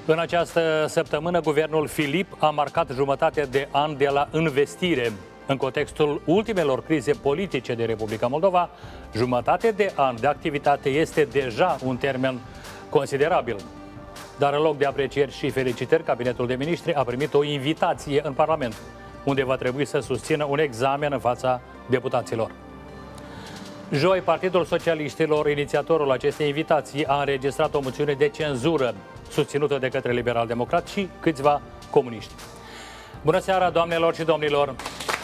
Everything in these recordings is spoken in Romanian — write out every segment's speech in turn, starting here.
În această săptămână, guvernul Filip a marcat jumătate de an de la învestire. În contextul ultimelor crize politice de Republica Moldova, jumătate de an de activitate este deja un termen considerabil. Dar în loc de aprecieri și felicitări, Cabinetul de Ministri a primit o invitație în Parlament, unde va trebui să susțină un examen în fața deputaților. Joi, Partidul Socialiștilor, inițiatorul acestei invitații, a înregistrat o moțiune de cenzură susținută de către liberal-democrați și câțiva comuniști. Bună seara, doamnelor și domnilor!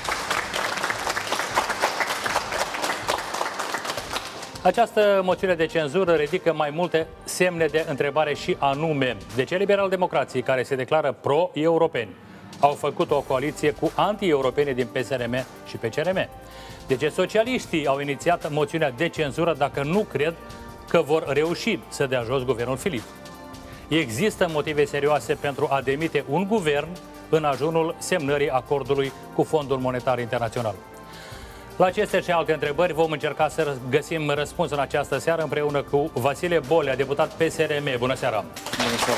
Această moțiune de cenzură ridică mai multe semne de întrebare și anume: de ce liberal-democrații, care se declară pro-europeni, au făcut o coaliție cu anti-europeni din PSRM și PCRM? De ce socialiștii au inițiat moțiunea de cenzură dacă nu cred că vor reuși să dea jos guvernul Filip? Există motive serioase pentru a demite un guvern în ajunul semnării acordului cu Fondul Monetar Internațional? La aceste și alte întrebări vom încerca să găsim răspuns în această seară împreună cu Vasile Bolea, deputat PSRM. Bună seara! Bună seara!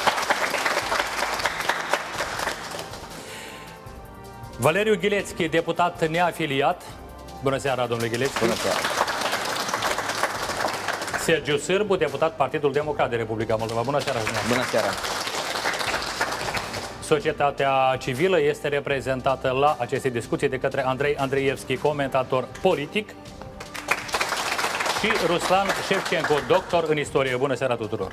Valeriu Ghilețchi, deputat neafiliat. Bună seara, domnule Ghilețchi! Bună seara! Sergiu Sârbu, deputat Partidul Democrat de Republica Moldova. Bună seara! Bună seara! Societatea civilă este reprezentată la aceste discuții de către Andrei Andreievski, comentator politic, și Ruslan Șevcenco, doctor în istorie. Bună seara tuturor!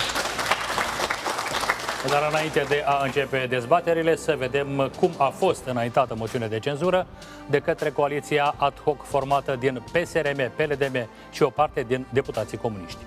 Dar înainte de a începe dezbaterile, să vedem cum a fost înaintată moțiune de cenzură de către coaliția ad hoc formată din PSRM, PLDM și o parte din deputații comuniști.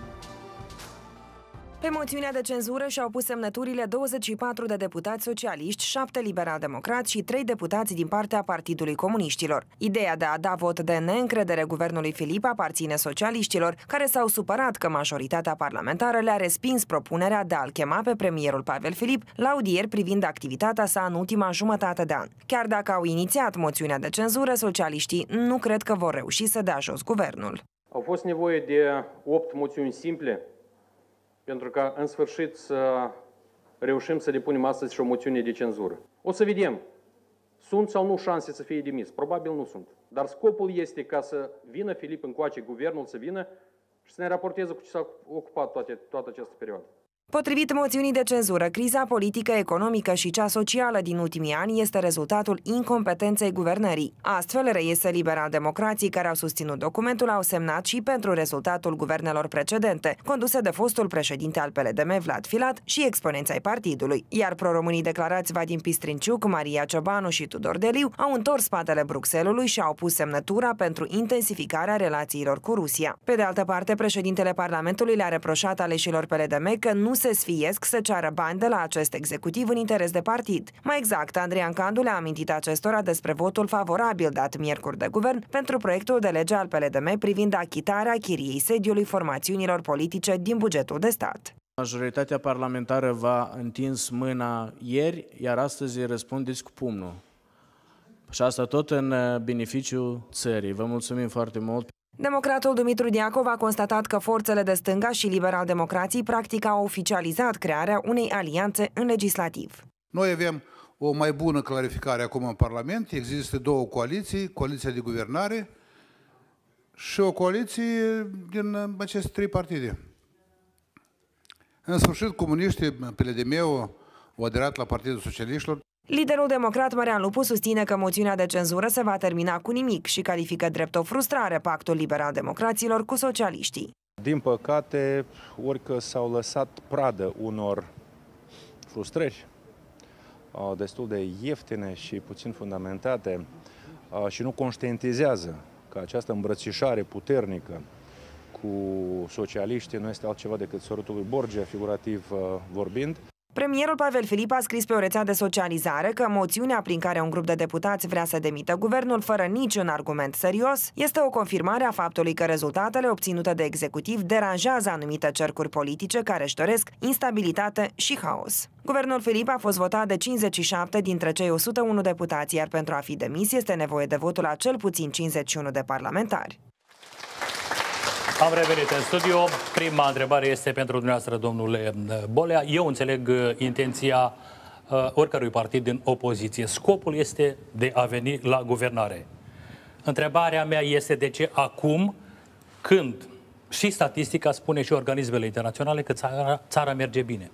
Pe moțiunea de cenzură și-au pus semnăturile 24 de deputați socialiști, 7 liberal-democrați și 3 deputați din partea Partidului Comuniștilor. Ideea de a da vot de neîncredere guvernului Filip aparține socialiștilor, care s-au supărat că majoritatea parlamentară le-a respins propunerea de a-l chema pe premierul Pavel Filip la audieri privind activitatea sa în ultima jumătate de an. Chiar dacă au inițiat moțiunea de cenzură, socialiștii nu cred că vor reuși să dea jos guvernul. Au fost nevoie de 8 moțiuni simple pentru ca, în sfârșit, să reușim să depunem astăzi și o moțiune de cenzură. O să vedem, sunt sau nu șanse să fie demis. Probabil nu sunt. Dar scopul este ca să vină Filip încoace, guvernul să vină și să ne raporteze cu ce s-a ocupat toată această perioadă. Potrivit moțiunii de cenzură, criza politică, economică și cea socială din ultimii ani este rezultatul incompetenței guvernării. Astfel, reiese liberal-democrații care au susținut documentul au semnat și pentru rezultatul guvernelor precedente, conduse de fostul președinte al PLDM, Vlad Filat, și exponenți ai partidului. Iar proromânii declarați Vadim Pistrinciuc, Maria Ciobanu și Tudor Deliu au întors spatele Bruxelului și au pus semnătura pentru intensificarea relațiilor cu Rusia. Pe de altă parte, președintele Parlamentului le-a reproșat aleșilor PLDM că nu se sfiesc să ceară bani de la acest executiv în interes de partid. Mai exact, Andrian Candu le-a amintit acestora despre votul favorabil dat miercuri de guvern pentru proiectul de lege al PLDM privind achitarea chiriei sediului formațiunilor politice din bugetul de stat. Majoritatea parlamentară v-a întins mâna ieri, iar astăzi răspundeți cu pumnul. Și asta tot în beneficiul țării. Vă mulțumim foarte mult. Democratul Dumitru Diacov a constatat că forțele de stânga și liberal-democrații practic au oficializat crearea unei alianțe în legislativ. Noi avem o mai bună clarificare acum în Parlament. Există două coaliții, coaliția de guvernare și o coaliție din aceste 3 partide. În sfârșit, comuniștii, PLDM-ul, au aderat la Partidul Socialiștilor. Liderul democrat Marian Lupu susține că moțiunea de cenzură se va termina cu nimic și califică drept o frustrare pactul liberal-democraților cu socialiștii. Din păcate, orică s-au lăsat pradă unor frustrări destul de ieftine și puțin fundamentate și nu conștientizează că această îmbrățișare puternică cu socialiștii nu este altceva decât sărutul lui Borgia, figurativ vorbind. Premierul Pavel Filip a scris pe o rețea de socializare că moțiunea prin care un grup de deputați vrea să demită guvernul fără niciun argument serios este o confirmare a faptului că rezultatele obținute de executiv deranjează anumite cercuri politice care își doresc instabilitate și haos. Guvernul Filip a fost votat de 57 dintre cei 101 deputați, iar pentru a fi demis este nevoie de votul a cel puțin 51 de parlamentari. Am revenit în studio. Prima întrebare este pentru dumneavoastră, domnule Bolea. Eu înțeleg intenția oricărui partid din opoziție. Scopul este de a veni la guvernare. Întrebarea mea este de ce acum, când și statistica spune și organismele internaționale că țara merge bine.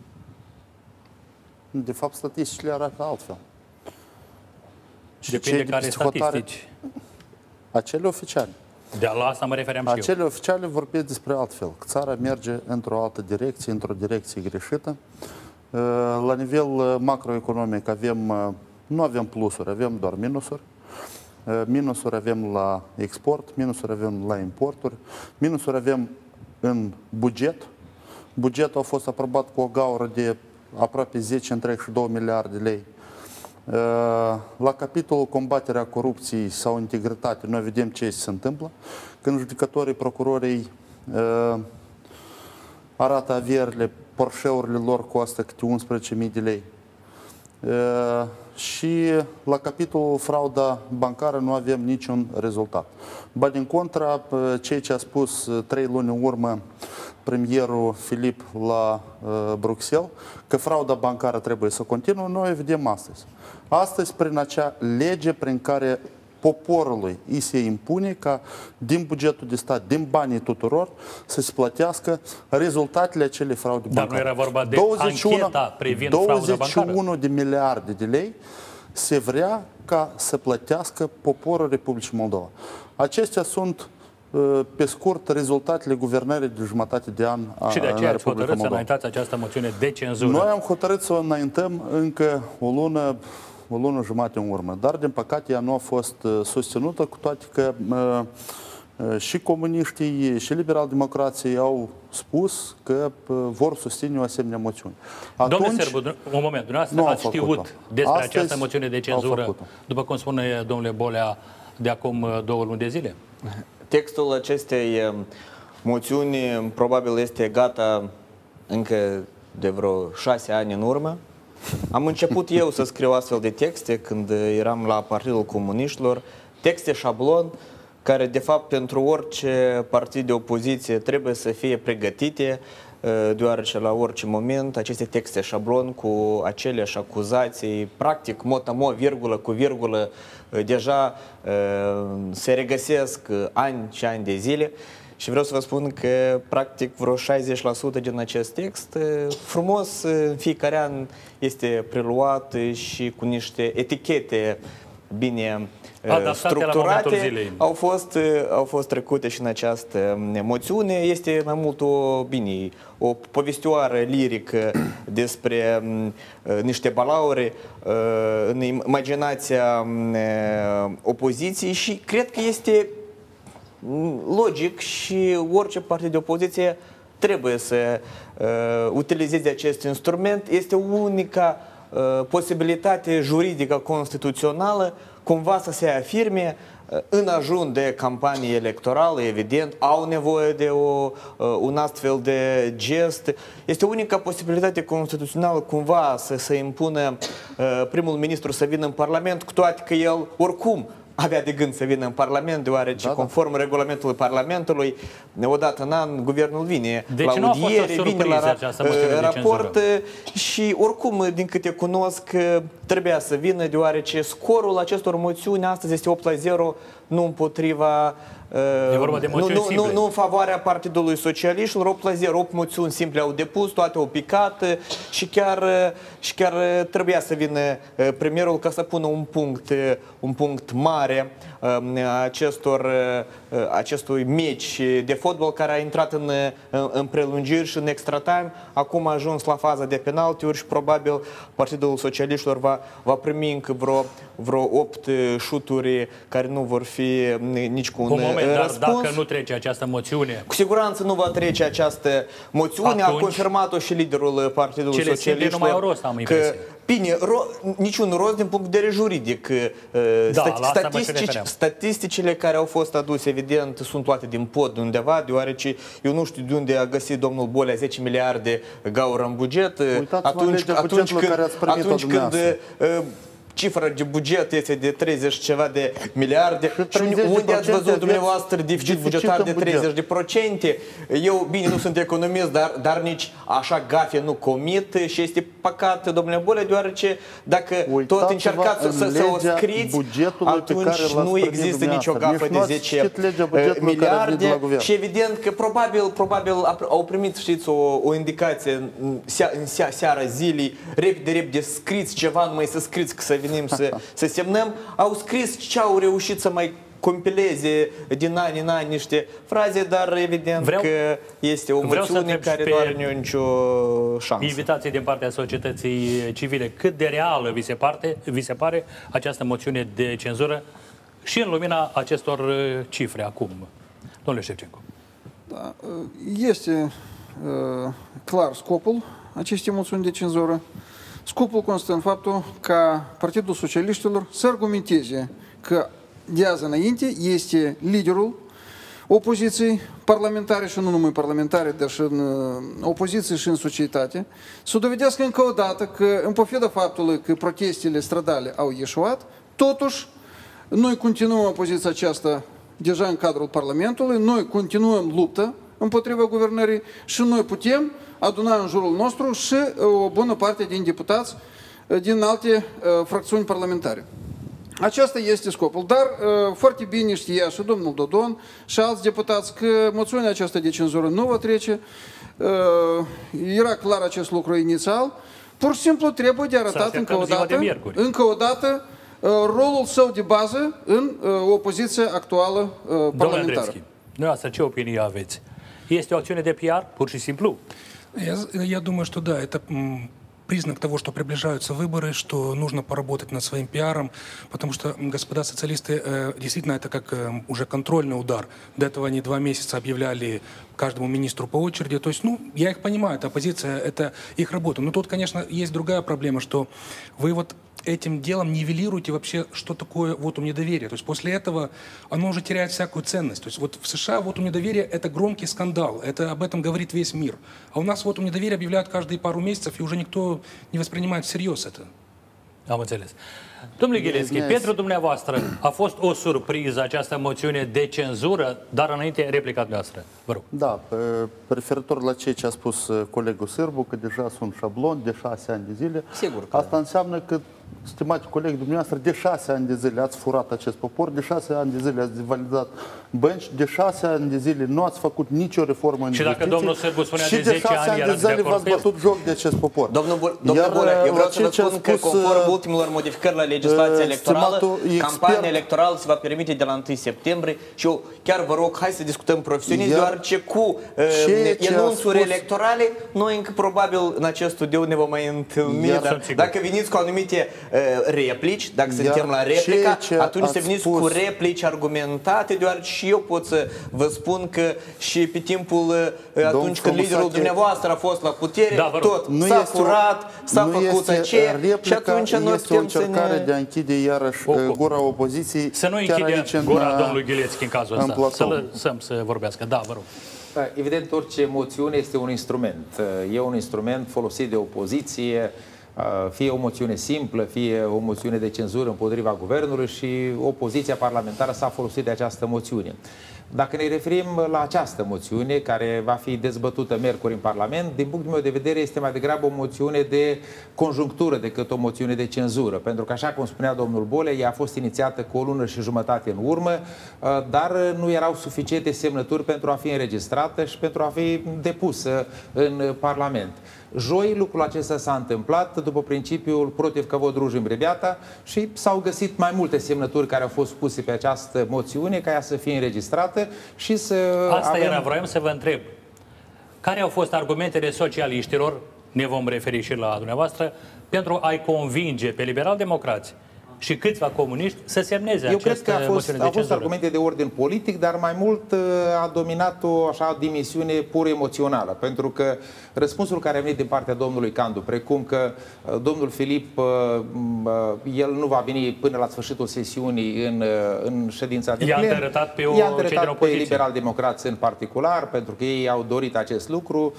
De fapt, statisticile arată altfel. Depinde de care statistici. Acele oficiale. De la asta mă refeream și eu. Acele oficiale vorbesc despre altfel, că țara merge într-o altă direcție, într-o direcție greșită. La nivel macroeconomic nu avem plusuri, avem doar minusuri. Minusuri avem la export, minusuri avem la importuri, minusuri avem în buget. Bugetul a fost aprobat cu o gaură de aproape 10,2 miliarde de lei. La capitolul combaterea corupției sau integritate, noi vedem ce se întâmplă. Când judecătorii, procurorii arată averile, Porsche-urile lor costă câte 11.000 de lei. Și la capitolul frauda bancară nu avem niciun rezultat. Ba din contra, ceea ce a spus 3 luni în urmă premierul Filip la Bruxelles, că frauda bancară trebuie să continue, noi vedem astăzi. Astăzi, prin acea lege prin care poporului îi se impune ca din bugetul de stat, din banii tuturor, să se plătească rezultatele acelei fraude bancare. Dar nu era vorba de ancheta privind frauda bancară? 21 de miliarde de lei se vrea ca să plătească poporul Republicii Moldova. Acestea sunt, pe scurt, rezultatele guvernării de jumătate de an a Republicii Moldova. Și de aceea ați hotărât să înaintați această moțiune de cenzură? Noi am hotărât să o înaintăm încă o lună jumate în urmă, dar din păcate ea nu a fost susținută, cu toate că și comuniștii și liberal-democrații au spus că vor susține o asemenea moțiune. Domnule Sârbu, un moment, dumneavoastră ați știut despre această moțiune de cenzură, după cum spune domnule Bolea, de acum 2 luni de zile? Textul acestei moțiuni probabil este gata încă de vreo 6 ani în urmă. Am început eu să scriu astfel de texte când eram la Partidul Comuniștilor, texte șablon, care de fapt pentru orice partid de opoziție trebuie să fie pregătite, deoarece la orice moment aceste texte șablon cu aceleași acuzații, practic mot-a-mot, virgulă cu virgulă, deja se regăsesc ani și ani de zile. Și vreau să vă spun că, practic, vreo 60% din acest text, frumos, în fiecare an este preluat și cu niște etichete bine structurate, au fost trecute și în această moțiune. Este mai mult o povestioară lirică despre niște balauri în imaginația opoziției și cred că este logic și orice partid de opoziție trebuie să utilizeze acest instrument. Este unica posibilitate juridică constituțională cumva să se afirme în ajun de campanie electorală, evident, au nevoie de un astfel de gest. Este unica posibilitate constituțională cumva să impună primul ministru să vină în Parlament, cu toate că el oricum avea de gând să vină în Parlament, deoarece conform regulamentului Parlamentului, odată în an, guvernul vine la audiere, vine la raport și oricum, din câte cunosc, trebuia să vină, deoarece scorul acestor moțiuni astăzi este 8-0, nu împotriva... Nu în favoarea Partidului Socialiștilor, 8-0, 8 moțiuni simple au depus, toate au picat și chiar trebuia să vină premierul ca să pună un punct mare acestui meci de fotbal care a intrat în prelungiri și în extra time. Acum a ajuns la faza de penaltiuri și probabil Partidul Socialiștilor va primi încă vreo 8 șuturi care nu vor fi nici cu un răspuns. Dar dacă nu trece această moțiune... Cu siguranță nu va trece această moțiune. A confirmat-o și liderul Partidului Socialiștilor. Nu mai au rost, am impresia. Bine, niciun rost din punct de vedere juridic. Statisticile care au fost aduse, evident, sunt luate din pod undeva, deoarece eu nu știu de unde a găsit domnul Bolea 10 miliarde gaură în buget. Uitați-vă legea bugetului care ați primit-o dumneavoastră. cifra de buget este de 30 ceva de miliarde. Și unde ați văzut dumneavoastră deficit bugetar de 30%? Eu, bine, nu sunt economist, dar nici așa gafe nu comit și este păcat, domnule Bolea, deoarece dacă tot încercați să o scriți, atunci nu există nicio gafă de 10 miliarde și evident că probabil au primit, știți, o indicație în seara zilei, repede scriți ceva, numai să scriți că să venim să semnăm, au scris ce au reușit să mai compileze din ani în ani niște fraze, dar evident că este o moțiune care nu are nicio șansă. Invitații din partea societății civile, cât de reală vi se pare această moțiune de cenzură și în lumina acestor cifre acum? Domnule Șefcenco. Da, este clar scopul acestei moțiuni de cenzură. Scopul constă în faptul ca Partidul Socialiștilor să argumenteze că de azi înainte este liderul opoziției parlamentare și nu numai parlamentare, dar și în opoziție și în societate, să dovedească încă o dată că, în pofida faptului că protestele stradale au ieșuat, totuși noi continuăm opoziția aceasta deja în cadrul Parlamentului, noi continuăm lupta împotriva guvernării și noi putem aduna în jurul nostru și o bună parte din deputați din alte fracțiuni parlamentare. Acesta este scopul, dar foarte bine știa și domnul Dodon și alți deputați că moțiunea aceasta de cenzură nu va trece. Era clar acest lucru inițial. Pur și simplu trebuie de arătat încă o dată rolul său de bază în opoziția actuală parlamentară. Dumneavoastră, ce opinie aveți? Este o acțiune de PR, pur și simplu? Я думаю, что да, это признак того, что приближаются выборы, что нужно поработать над своим пиаром, потому что господа социалисты, действительно, это как уже контрольный удар. До этого они 2 месяца объявляли каждому министру по очереди. То есть, ну, я их понимаю, это оппозиция, это их работа. Но тут, конечно, есть другая проблема, что вы вот этим делом нивелируете вообще, что такое вотум недоверия. То есть после этого оно уже теряет всякую ценность. То есть вот в США вотум недоверия – это громкий скандал, это об этом говорит весь мир. А у нас вотум недоверия объявляют каждые пару месяцев, и уже никто не воспринимает всерьез это. Am înțeles. Domnule Ghilețchi, pentru dumneavoastră a fost o surpriză această moțiune de cenzură, dar înainte replica dumneavoastră. Vă rog. Da, referitor la ce a spus colegul Sârbu, că deja sunt șabloni de 6 ani de zile. Sigur că asta înseamnă că, stimați colegi, dumneavoastră de 6 ani de zile ați furat acest popor, de 6 ani de zile ați devalidat bănci, de 6 ani de zile nu ați făcut nicio reformă în justiție. Și dacă domnul Sârbu spunea de 10 ani, de zile v-ați bătut joc de acest popor. Domnul Bolea, eu vreau să vă spun că conform ultimelor modificări la legislația electorală, campania electorală se va permite de la 1 septembrie și eu chiar vă rog, hai să discutăm profesionist, deoarece cu enunțuri electorale, noi încă probabil în acest studiu ne vom mai întâlni. Dacă veniți cu anumite replici, dacă suntem la replica, atunci să veniți cu replici argumentate, deoarece și eu pot să vă spun că și pe timpul atunci când liderul dumneavoastră a fost la putere, tot s-a furat, s-a făcut aceea și atunci noi putem să ne... de a închide iarăși gura opoziției. Să nu închide gura domnului Ghilețchi în cazul ăsta. Să lăsăm să vorbească. Da, vă rog. Evident, orice moțiune este un instrument. E un instrument folosit de opoziție, fie o moțiune simplă, fie o moțiune de cenzură împotriva guvernului și opoziția parlamentară s-a folosit de această moțiune. Dacă ne referim la această moțiune, care va fi dezbătută miercuri în Parlament, din punctul meu de vedere este mai degrabă o moțiune de conjunctură decât o moțiune de cenzură. Pentru că, așa cum spunea domnul Bolea, ea a fost inițiată cu o lună și jumătate în urmă, dar nu erau suficiente semnături pentru a fi înregistrată și pentru a fi depusă în Parlament. Joi lucrul acesta s-a întâmplat după principiul protiv că vă drujim rebiata și s-au găsit mai multe semnături care au fost puse pe această moțiune ca ea să fie înregistrată și să Asta era, vroiam să vă întreb. Care au fost argumentele socialiștilor, ne vom referi și la dumneavoastră, pentru a-i convinge pe liberal-democrați și câțiva comuniști să semneze Eu cred că au fost argumente de ordin politic, dar mai mult a dominat o așa dimensiune pur emoțională, pentru că răspunsul care a venit din partea domnului Candu, precum că domnul Filip, el nu va veni până la sfârșitul sesiunii în ședința de plen, i-a arătat pe liberal-democrați în particular, pentru că ei au dorit acest lucru.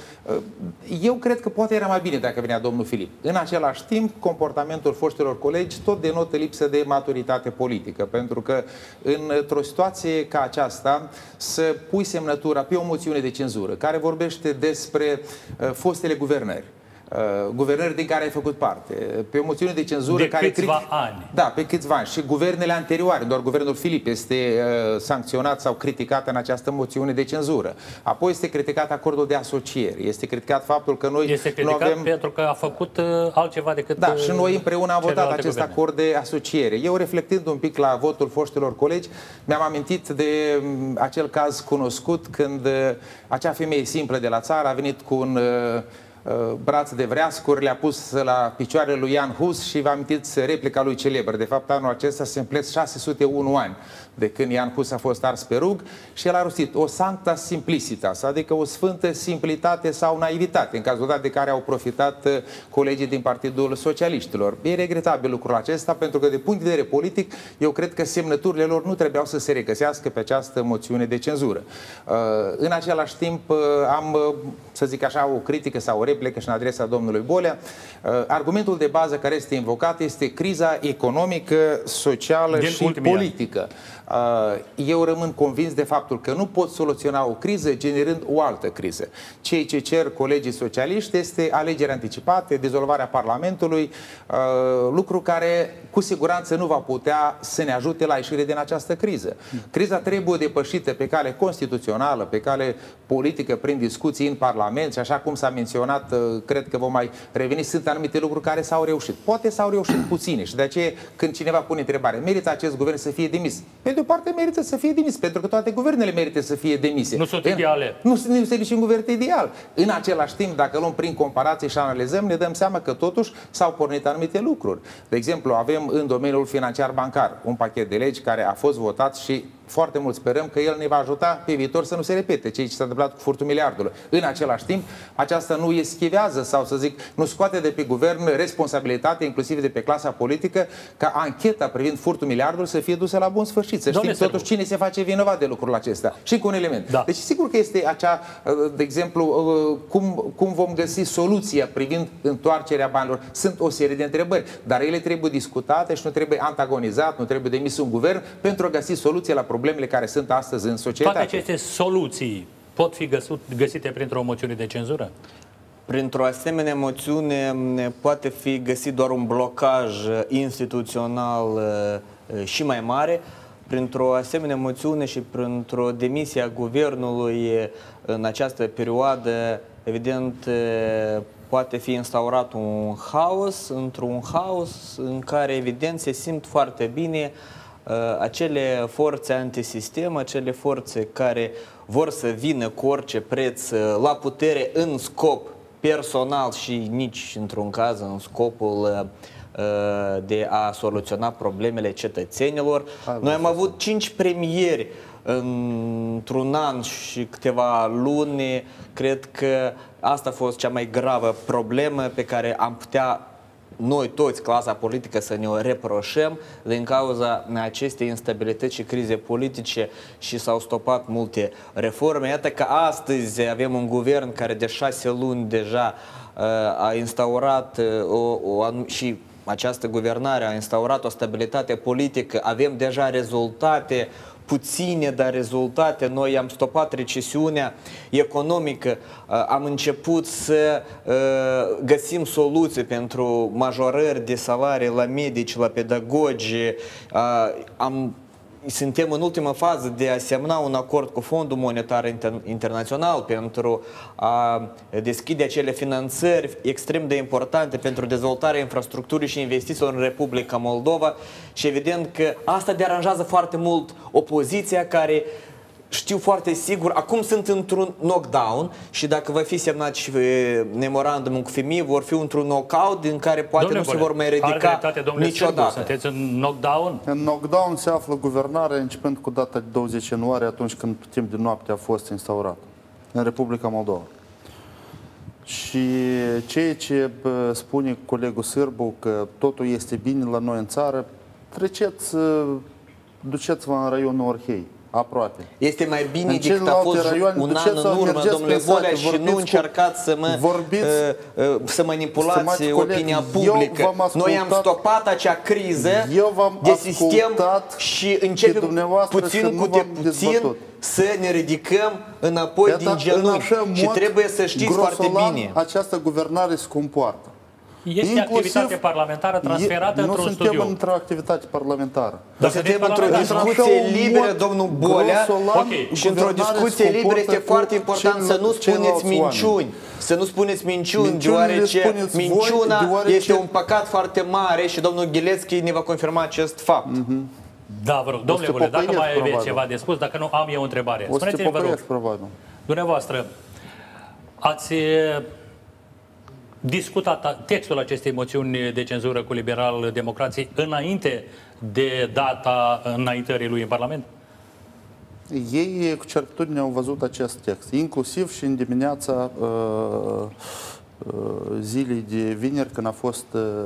Eu cred că poate era mai bine dacă venea domnul Filip. În același timp, comportamentul foștilor colegi tot denotă lipsă de maturitate politică, pentru că într-o situație ca aceasta să pui semnătura pe o moțiune de cenzură care vorbește despre fostele guvernări, guvernări din care ai făcut parte, pe o moțiune de cenzură de câțiva ani. Da, pe câțiva ani. Și guvernele anterioare, doar guvernul Filip este sancționat sau criticat în această moțiune de cenzură. Apoi este criticat acordul de asociere. Este criticat faptul că noi nu avem... pentru că a făcut altceva decât... Da, și noi împreună am votat acest acord de asociere. Eu, reflectând un pic la votul foștilor colegi, mi-am amintit de acel caz cunoscut când acea femeie simplă de la țară a venit cu un braț de vreascuri, le-a pus la picioarele lui Jan Hus și vă amintiți replica lui celebră. De fapt, anul acesta se împlinesc 601 ani de când Jan Hus a fost ars pe rug și el a rostit o sancta simplicitas, adică o sfântă simplitate sau naivitate, în cazul dat de care au profitat colegii din Partidul Socialiștilor. E regretabil lucrul acesta, pentru că de punct de vedere politic, eu cred că semnăturile lor nu trebuiau să se regăsească pe această moțiune de cenzură. În același timp, am, să zic așa, o critică sau o replică și în adresa domnului Bolea. Argumentul de bază care este invocat este criza economică, socială și politică. Eu rămân convins de faptul că nu pot soluționa o criză generând o altă criză. Ceea ce cer colegii socialiști este alegeri anticipate, dizolvarea Parlamentului, lucru care cu siguranță nu va putea să ne ajute la ieșire din această criză. Criza trebuie depășită pe cale constituțională, pe cale politică, prin discuții în Parlament și așa cum s-a menționat, cred că vom mai reveni, sunt anumite lucruri care s-au reușit. Poate s-au reușit puține și de aceea când cineva pune întrebare, merită acest guvern să fie demis? Pe de o parte merită să fie demis, pentru că toate guvernele merită să fie demise. Nu sunt ideale. Nu este niciun guvern ideal. În același timp, dacă luăm prin comparație și analizăm, ne dăm seama că totuși s-au pornit anumite lucruri. De exemplu, avem în domeniul financiar bancar un pachet de legi care a fost votat și foarte mult sperăm că el ne va ajuta pe viitor să nu se repete ceea ce s-a întâmplat cu furtul miliardului. În același timp, aceasta nu eschivează sau să zic, nu scoate de pe guvern responsabilitatea, inclusiv de pe clasa politică, ca ancheta privind furtul miliardului să fie dusă la bun sfârșit. Să știm totuși cine se face vinovat de lucrul acesta. Și cu un element. Da. Deci sigur că este acea, de exemplu, cum vom găsi soluția privind întoarcerea banilor. Sunt o serie de întrebări, dar ele trebuie discutate și nu trebuie antagonizat, nu trebuie demis un guvern pentru a găsi soluția la problemele care sunt astăzi în societate. Toate aceste soluții pot fi găsite printr-o moțiune de cenzură? Printr-o asemenea moțiune poate fi găsit doar un blocaj instituțional și mai mare. Printr-o asemenea moțiune și printr-o demisie a guvernului în această perioadă, evident, poate fi instaurat un haos, într-un haos în care, evident, se simt foarte bine acele forțe antisistem, acele forțe care vor să vină cu orice preț la putere în scop personal și nici într-un caz în scopul de a soluționa problemele cetățenilor. Noi am avut 5 premieri într-un an și câteva luni. Cred că asta a fost cea mai gravă problemă pe care am putea noi toți, clasa politică, să ne o reproșăm din cauza acestei instabilități și crize politice și s-au stopat multe reforme. Iată că astăzi avem un guvern care de 6 luni deja a instaurat și această guvernare a instaurat o stabilitate politică, avem deja rezultate puține, dar rezultate. Noi am stopat recesiunea economică, am început să găsim soluții pentru majorări de salarii la medici, la pedagogi, suntem în ultima fază de a semna un acord cu Fondul Monetar Internațional pentru a deschide acele finanțări extrem de importante pentru dezvoltarea infrastructurii și investițiilor în Republica Moldova și evident că asta deranjează foarte mult opoziția care știu foarte sigur, acum sunt într-un knockdown și dacă va fi semnat și memorandumul cu FMI, vor fi într-un knockout din care poate Domnule nu se vor mai ridica niciodată. Sunteți în knockdown? În knockdown se află guvernarea începând cu data de 20 ianuarie, atunci când timp de noapte a fost instaurat în Republica Moldova. Și ceea ce spune colegul Sârbu că totul este bine la noi în țară, duceți-vă în raionul Orhei, aproape. Este mai bine decât a fost un an în urmă, domnule Bolea, și nu încercați să manipulați opinia publică. Noi am stopat acea criză de sistem și începem puțin cu puțin să ne ridicăm înapoi din genunchi. Și trebuie să știți foarte bine. Această guvernare se compoartă. Este activitate parlamentară transferată într-un studiu. Nu suntem într-o activitate parlamentară. Dar suntem într-o discuție liberă, domnul Bolea, și într-o discuție liberă este foarte important să nu spuneți minciuni. Să nu spuneți minciuni, deoarece minciuna este un păcat foarte mare și domnul Ghilețchi ne va confirma acest fapt. Da, vă rog, domnule Bolea, dacă mai aveți ceva de spus, dacă nu, am eu o întrebare. Spuneți-mi, vă rog, dumneavoastră, ați discutat textul acestei moțiuni de cenzură cu liberal-democrații înainte de data înaintării lui în Parlament? Ei cu certitudine au văzut acest text, inclusiv și în dimineața zilei de vineri, când a fost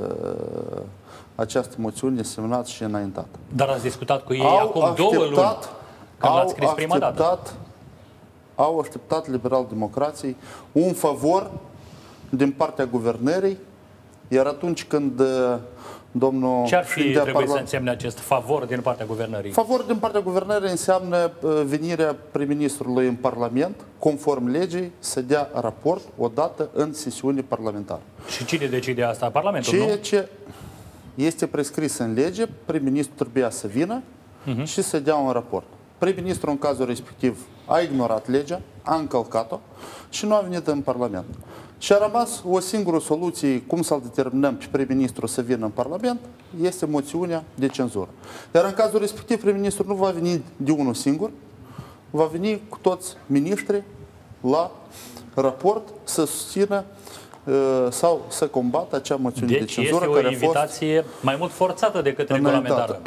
această moțiune semnată și înaintată. Dar ați discutat cu ei acum 2 luni, când l-ați scris prima dată. Au așteptat liberal-democrații un favor din partea guvernării, iar atunci când domnul... Ce ar fi trebuit să însemne acest favor din partea guvernării? Favor din partea guvernării înseamnă venirea prim-ministrului în Parlament, conform legii, să dea raport odată în sesiune parlamentară. Și cine decide asta? Parlamentul, nu? Ceea ce este prescris în lege, prim-ministrul trebuia să vină și să dea un raport. Prim-ministrul în cazul respectiv a ignorat legea, a încălcat-o și nu a venit în Parlament. Și a rămas o singură soluție cum să-l determinăm pe prim-ministru să vină în Parlament, este moțiunea de cenzură. Iar în cazul respectiv, prim-ministrul nu va veni de unul singur, va veni cu toți miniștrii la raport să susțină sau să combată acea moțiune de cenzură care a fost... Deci este o invitație mai mult forțată decât regulamentară.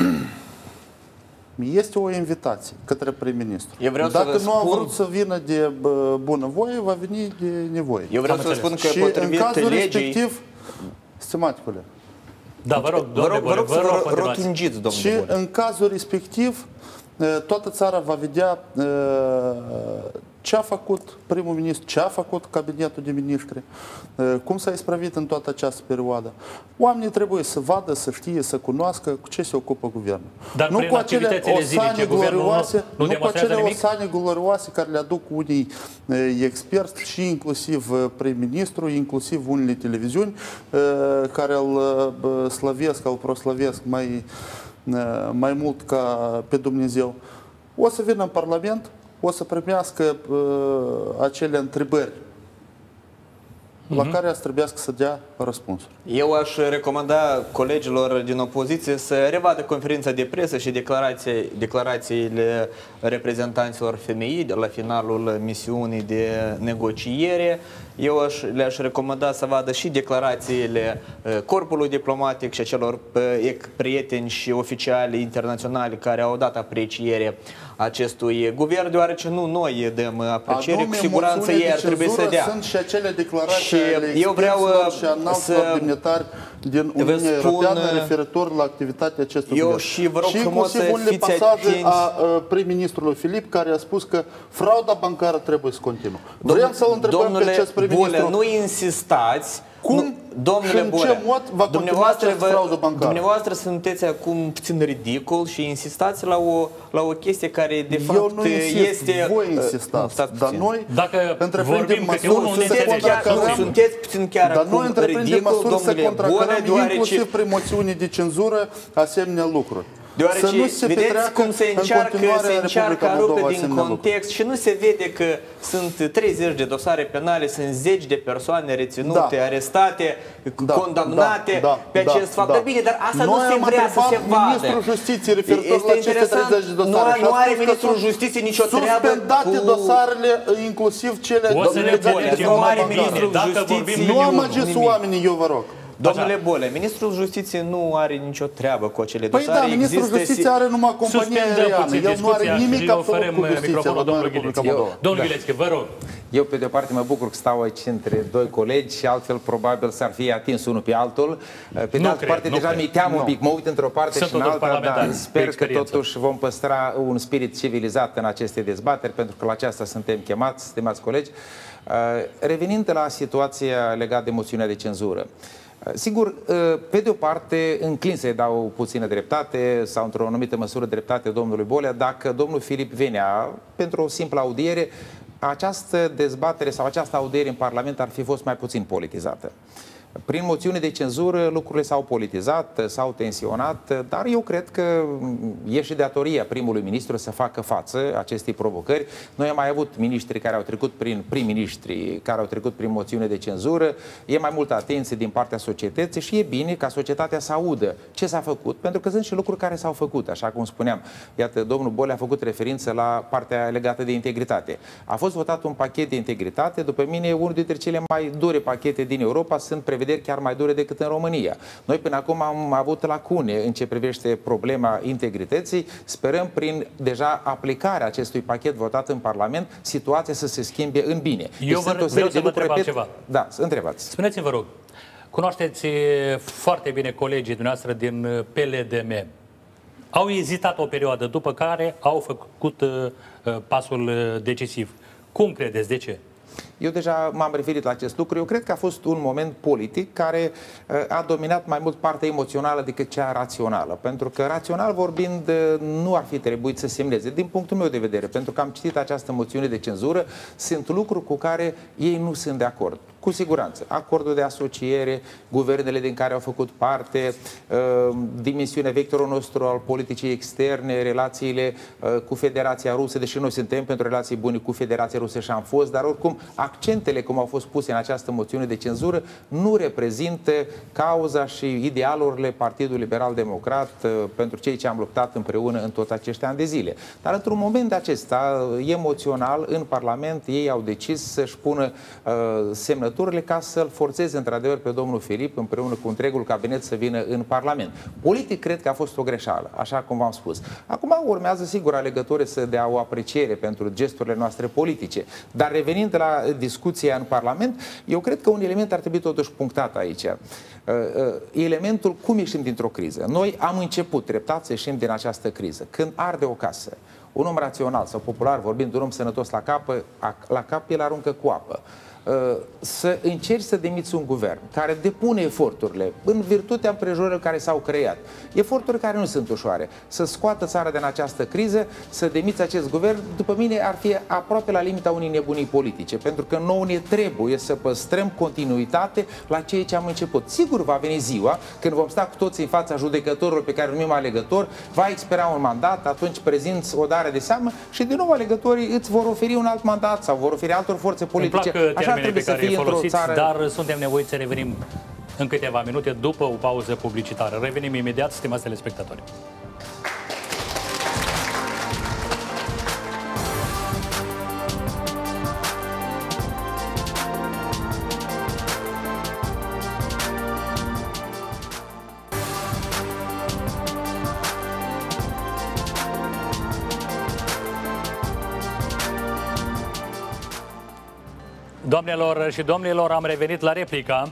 Este o invitație către prim-ministru. Dacă nu a vrut să vină de bunăvoie, va veni de nevoie. Eu vreau să vă spun că și potrivit în cazul legii... respectiv, stimaticule, da, vă rog să vă rotungiți, domnul și în cazul respectiv, toată țara va vedea ce a făcut primul ministru, ce a făcut cabinetul de miniștri, cum s-a isprăvit în toată această perioadă. Oamenii trebuie să vadă, să știe, să cunoască cu ce se ocupă guvernul. Dar nu cu acele osane glorioase, glorioase care le aduc unii experți și inclusiv prim-ministru, inclusiv unele televiziuni care îl slăvesc, îl proslăvesc mai mult ca pe Dumnezeu. O să vină în Parlament, o să primească acele întrebări la care ați trebuiască să dea răspunsuri. Eu aș recomanda colegilor din opoziție să revadă conferința de presă și declarațiile reprezentanților FMI de la finalul misiunii de negociere. Eu le-aș recomanda să vadă și declarațiile corpului diplomatic și a celor prieteni și oficiali internaționali care au dat apreciere acestui guvern, deoarece nu noi dăm apreciere, cu siguranță ei ar trebui să dea. Sunt și acele declarații și eu vreau și înalților demnitari din Uniunea Europeană referitor la activitatea acestui guvern. Și vă rog frumos să fiți pasaje a prim-ministrului Filip, care a spus că frauda bancară trebuie să continue. Vrem să-l întrebăm pe acest prim-ministru. Nu insistați. Cum domnule și în ce mod va continua această fraudă bancară? Dumneavoastră sunteți acum puțin ridicol și insistați la o chestie care de fapt eu nu insist, este... voi insistați, dar noi dacă întreprindem măsuri sunteți puțin chiar acum ridicol, domnule Bolea, inclusiv prin moțiuni de cenzură asemenea lucruri. Deoarece, să nu se vedeți cum se încearcă a rupe din context și nu se vede că sunt 30 de dosare penale, sunt zeci de persoane reținute, arestate, condamnate pe acest fapt. Dar bine, dar asta nu se vrea să se vadă. Ministrul Justiției referitor la aceste 30 de dosare. Nu are Ministrul Justiției nicio treabă suspendate dosarele, inclusiv cele... Nu amageți oamenii, eu vă rog. Domnule Bolea, Ministrul Justiției nu are nicio treabă cu acele dosare. Păi da, Ministrul Justiției are numai compania aeriană. El nu are nimic absolut cu justiția. Domnul Ghilețchi, vă rog. Eu, pe de o parte, mă bucur că stau aici între doi colegi și altfel probabil s-ar fi atins unul pe altul. Pe de altă parte, deja mi-e teamă un pic. Mă uit într-o parte și în alta, dar sper că totuși vom păstra un spirit civilizat în aceste dezbateri, pentru că la aceasta suntem chemați, stimați colegi. Revenind la situația legată de moțiunea de cenzură. Sigur, pe de o parte, înclin să-i dau puțină dreptate sau într-o anumită măsură dreptate domnului Bolea, dacă domnul Filip venea pentru o simplă audiere, această dezbatere sau această audiere în Parlament ar fi fost mai puțin politizată. Prin moțiune de cenzură lucrurile s-au politizat, s-au tensionat, dar eu cred că e și datoria primului ministru să facă față acestei provocări. Noi am mai avut miniștri care au trecut prin prim-ministri, care au trecut prin moțiune de cenzură, e mai multă atenție din partea societății și e bine ca societatea să audă ce s-a făcut, pentru că sunt și lucruri care s-au făcut, așa cum spuneam. Iată, domnul Bolea a făcut referință la partea legată de integritate. A fost votat un pachet de integritate, după mine unul dintre cele mai dure pachete din Europa, sunt prevederi chiar mai dure decât în România. Noi până acum am avut lacune în ce privește problema integrității. Sperăm prin deja aplicarea acestui pachet votat în Parlament, situația să se schimbe în bine. Eu vreau să vă întreb altceva. Da, să întrebați. Spuneți-mi, vă rog, cunoașteți foarte bine colegii dumneavoastră din PLDM. Au ezitat o perioadă, după care au făcut pasul decisiv. Cum credeți? De ce? Eu deja m-am referit la acest lucru. Eu cred că a fost un moment politic care a dominat mai mult partea emoțională decât cea rațională. Pentru că, rațional vorbind, nu ar fi trebuit să semneze. Din punctul meu de vedere, pentru că am citit această moțiune de cenzură, sunt lucruri cu care ei nu sunt de acord. Cu siguranță. Acordul de asociere, guvernele din care au făcut parte, dimensiunea, vectorul nostru al politicii externe, relațiile cu Federația Rusă, deși noi suntem pentru relații bune cu Federația Rusă și am fost, dar oricum accentele cum au fost puse în această moțiune de cenzură nu reprezintă cauza și idealurile Partidului Liberal Democrat pentru cei ce am luptat împreună în toți acești ani de zile. Dar într-un moment de acesta, emoțional, în Parlament, ei au decis să-și pună semnăturile ca să-l forțeze într-adevăr pe domnul Filip împreună cu întregul cabinet să vină în Parlament. Politic cred că a fost o greșeală, așa cum v-am spus. Acum urmează sigur alegătorii să dea o apreciere pentru gesturile noastre politice. Dar revenind la discuția în Parlament, eu cred că un element ar trebui totuși punctat aici. Elementul cum ieșim dintr-o criză. Noi am început treptat să ieșim din această criză. Când arde o casă, un om rațional sau popular vorbind, un om sănătos la cap, el aruncă cu apă. Să încerci să demiți un guvern care depune eforturile în virtutea împrejurărilor care s-au creat, eforturi care nu sunt ușoare, să scoată țara din această criză, să demiți acest guvern, după mine ar fi aproape la limita unei nebunii politice, pentru că nouă ne trebuie să păstrăm continuitate la ceea ce am început. Sigur va veni ziua când vom sta cu toții în fața judecătorului pe care îl numim alegător, va expira un mandat, atunci prezinți o dare de seamă și din nou alegătorii îți vor oferi un alt mandat sau vor oferi altor forțe politice. Așa trebuie să fie într-o țară. Dar suntem nevoiți să revenim în câteva minute după o pauză publicitară. Revenim imediat, stimați telespectatori. Doamnelor și domnilor, am revenit la replica.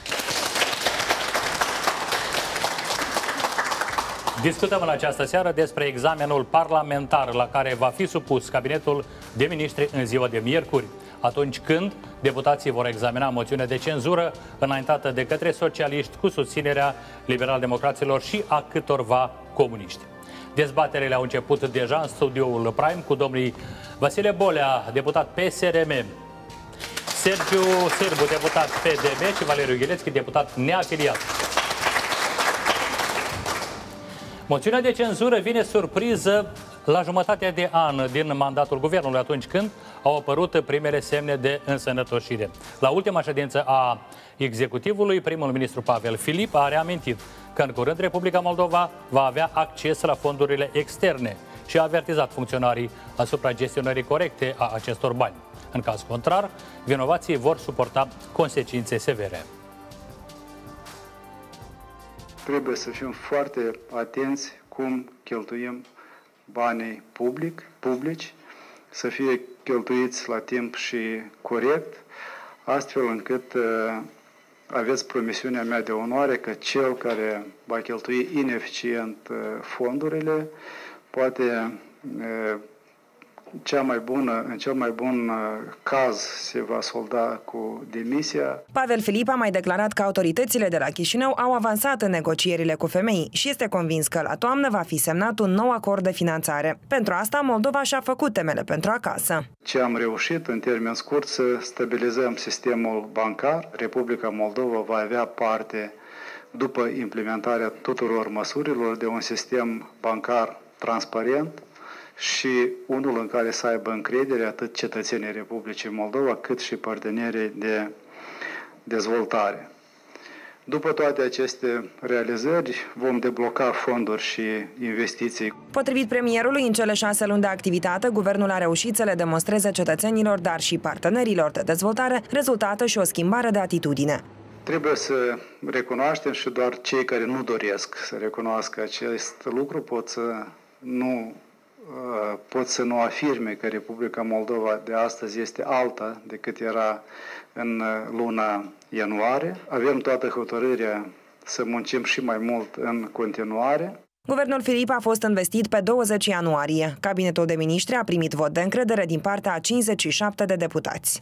Discutăm în această seară despre examenul parlamentar la care va fi supus cabinetul de miniștri în ziua de miercuri, atunci când deputații vor examina moțiunea de cenzură înaintată de către socialiști cu susținerea liberal-democraților și a câtorva comuniști. Dezbaterile au început deja în studioul Prime cu domnii Vasile Bolea, deputat PSRM, Sergiu Sârbu, deputat PDM și Valeriu Ghilețchi, deputat neafiliat. Moțiunea de cenzură vine surpriză la jumătatea de an din mandatul guvernului, atunci când au apărut primele semne de însănătoșire. La ultima ședință a executivului, primul ministru Pavel Filip a reamintit că în curând Republica Moldova va avea acces la fondurile externe și a avertizat funcționarii asupra gestionării corecte a acestor bani. În caz contrar, vinovații vor suporta consecințe severe. Trebuie să fim foarte atenți cum cheltuim banii publici, să fie cheltuiți la timp și corect, astfel încât aveți promisiunea mea de onoare că cel care va cheltui ineficient fondurile poate în cel mai bun caz se va solda cu demisia. Pavel Filip a mai declarat că autoritățile de la Chișinău au avansat în negocierile cu FMI și este convins că la toamnă va fi semnat un nou acord de finanțare. Pentru asta, Moldova și-a făcut temele pentru acasă. Ce am reușit în termen scurt să stabilizăm sistemul bancar. Republica Moldova va avea parte, după implementarea tuturor măsurilor, de un sistem bancar transparent și unul în care să aibă încredere atât cetățenii Republicii Moldova, cât și partenerii de dezvoltare. După toate aceste realizări, vom debloca fonduri și investiții. Potrivit premierului, în cele 6 luni de activitate, guvernul a reușit să le demonstreze cetățenilor, dar și partenerilor de dezvoltare, rezultate și o schimbare de atitudine. Trebuie să recunoaștem și doar cei care nu doresc să recunoască acest lucru pot să nu afirme că Republica Moldova de astăzi este alta decât era în luna ianuarie. Avem toată hotărârea să muncim și mai mult în continuare. Guvernul Filip a fost investit pe 20 ianuarie. Cabinetul de miniștri a primit vot de încredere din partea a 57 de deputați.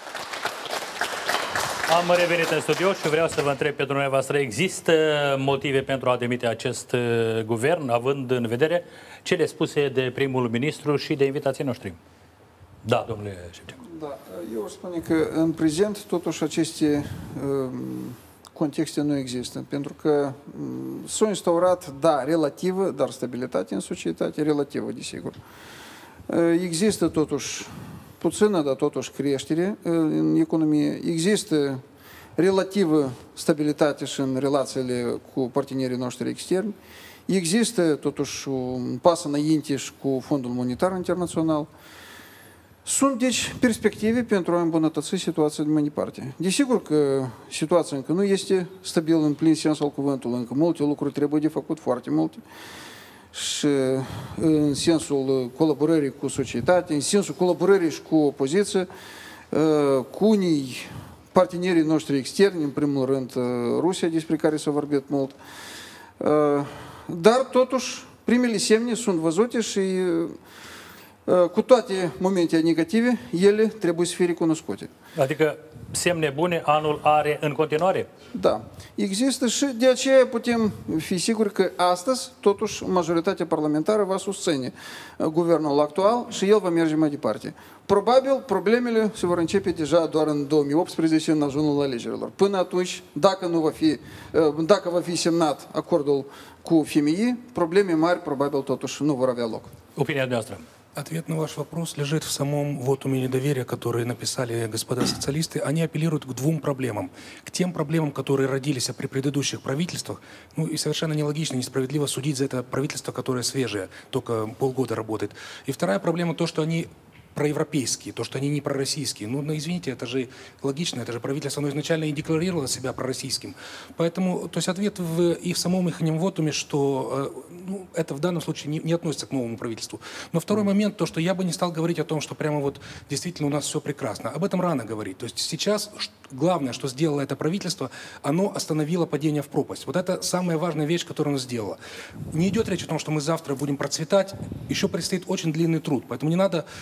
Am revenit în studio și vreau să vă întreb pe dumneavoastră, există motive pentru a demite acest guvern, având în vedere cele spuse de primul ministru și de invitații noștri? Da, domnule Șevceancu. Da, eu aș spune că în prezent totuși aceste contexte nu există, pentru că s-a instaurat, da, relativă, dar stabilitate în societate, relativă, desigur. Există totuși puțină, dar totuși creștere în economie. Există relativă stabilitate și în relațiile cu partenerii noștri externi. Există totuși un pas înainte și cu Fondul Monetar Internațional. Sunt, deci, perspective pentru a îmbunătăți situația de mai departe. Desigur că situația încă nu este stabilă în plin sens al cuvântului, încă multe lucruri trebuie de făcut, foarte multe. Și în sensul colaborării cu societatea, în sensul colaborării și cu opoziție, cu unii partenerii noștri externi, în primul rând Rusia, despre care s-a vorbit mult. Dar, totuși, primele semne sunt văzute și cu toate momentele negative, ele trebuie să fie recunoscute. Adică semne bune anul are în continuare? Da. Există și de aceea putem fi siguri că astăzi, totuși, majoritatea parlamentară va susține guvernul actual și el va merge mai departe. Probabil, problemele se vor începe deja doar în 2018, în ajunul alegerilor. Până atunci, dacă va fi semnat acordul cu FMI, probleme mari, probabil, totuși, nu vor avea loc. Opinia noastră. Ответ на ваш вопрос лежит в самом вотуме недоверия, который написали господа социалисты. Они апеллируют к двум проблемам. К тем проблемам, которые родились при предыдущих правительствах. Ну и совершенно нелогично, несправедливо судить за это правительство, которое свежее, только полгода работает. И вторая проблема то, что они проевропейские, то, что они не пророссийские. Ну, извините, это же логично, это же правительство, оно изначально и декларировало себя пророссийским. Поэтому, то есть ответ и в самом их вотуме, что это в данном случае не относится к новому правительству. Но второй момент, то, что я бы не стал говорить о том, что прямо вот действительно у нас все прекрасно. Об этом рано говорить. То есть сейчас главное, что сделало это правительство, оно остановило падение в пропасть. Вот это самая важная вещь, которую оно сделало. Не идет речь о том, что мы завтра будем процветать, еще предстоит очень длинный труд. Поэтому не надо раньше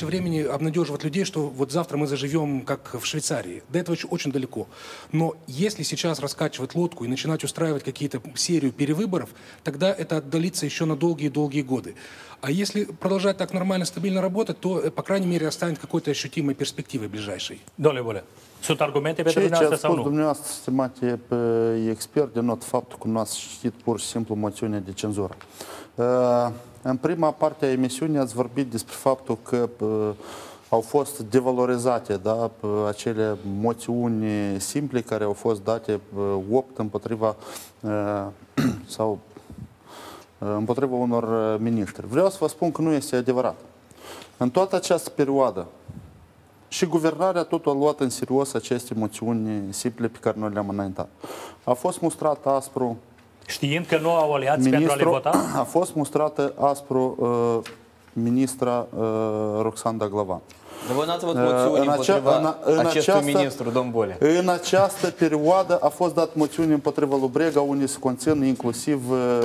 времени обнадеживать людей, что вот завтра мы заживем, как в Швейцарии. До этого еще очень далеко. Но если сейчас раскачивать лодку и начинать устраивать какие-то серию перевыборов, тогда это отдалится еще на долгие-долгие годы. А если продолжать так нормально, стабильно работать, то, по крайней мере, останет какой-то ощутимой перспективой ближайшей. Domnule Bolea, sunt argumente pentru Ce dumneavoastră ați sau spus nu? dumneavoastră, stimate expert, denot faptul că nu ați citit pur și simplu moțiunea de cenzură. În prima parte a emisiunii ați vorbit despre faptul că au fost devalorizate, da, acele moțiuni simple care au fost date 8 împotriva sau împotriva unor miniștri. Vreau să vă spun că nu este adevărat. În toată această perioadă și guvernarea tot a luat în serios aceste moțiuni simple pe care noi le-am înaintat. A fost mustrat aspru. Știind că nu au aliați pentru a le vota? A fost mustrată aspru ministra Roxana Daglavan. Voi n-ați avut moțiuni împotriva acestui ministru, domn Bolea. În această perioadă a fost dat moțiuni împotriva lui Brega, unde se conțin inclusiv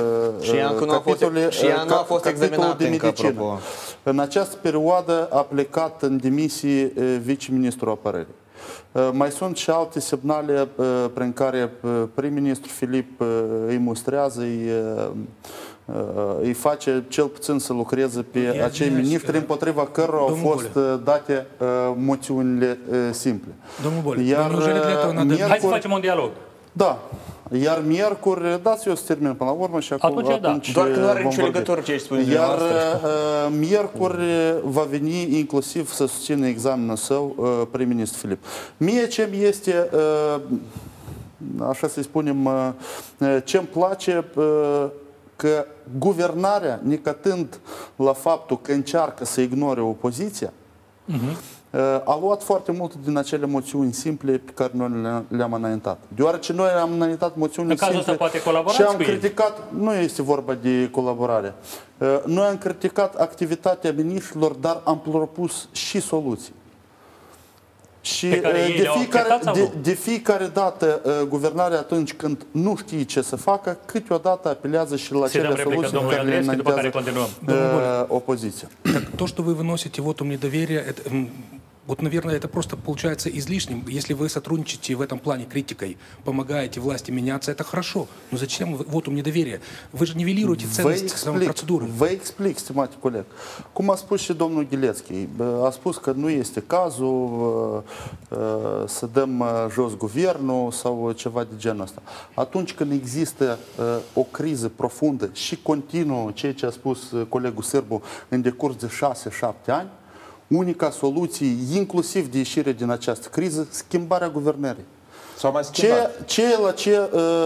capitolul de medicină. În această perioadă a plecat în demisie viceministrul apărării. Mai sunt și alte semnale prin care prim-ministru Filip îi mustrează, îi face cel puțin să lucreze pe acei miniștri împotriva cărora au fost date moțiunile simple. Domnul Bolea, hai să facem un dialog. Da. Iar miercuri, dați eu să termin până la urmă și atunci doar că nu are nicio legătură ce spuneți dumneavoastră. Iar miercuri va veni inclusiv să susțină examenul său prim-ministru Filip. Mie ce-mi este, așa să spunem, ce-mi place, că guvernarea, necătând la faptul că încearcă să ignore opoziția, a luat foarte multe din acele moțiuni simple pe care noi le-am înaintat. Deoarece noi am înaintat moțiuni simple și am criticat, nu este vorba de colaborare, noi am criticat activitatea miniștrilor, dar am propus și soluții. Și de fiecare dată guvernarea atunci când nu știe ce să facă, câteodată apelează și la cele soluții care le înaintează opoziția. То, что вы выносите вотум недоверия, вот, наверное, это просто получается излишним. Если вы сотрудничаете в этом плане критикой, помогаете власти меняться, это хорошо. Но зачем вотум недоверия? Вы же нивелируете ценность самой процедуры. Vă explic, stimate coleg. Cum a spus și domnul Ghilețchi, a spus că nu este cazul să dăm jos guvernul sau ceva de genul ăsta. Atunci când există o criză profundă și continuă, ceea ce a spus colegul Sârbu, în decurs de 6-7 ani, unica soluție, inclusiv de ieșire din această criză, schimbarea guvernării. Ce la ce